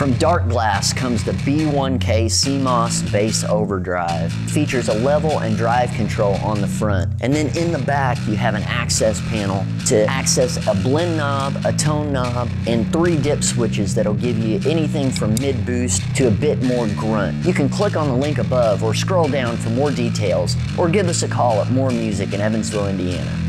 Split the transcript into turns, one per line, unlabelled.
From Darkglass comes the B1K CMOS bass overdrive. Features a level and drive control on the front. And then in the back, you have an access panel to access a blend knob, a tone knob, and 3 dip switches that'll give you anything from mid-boost to a bit more grunt. You can click on the link above or scroll down for more details, or give us a call at More Music in Evansville, Indiana.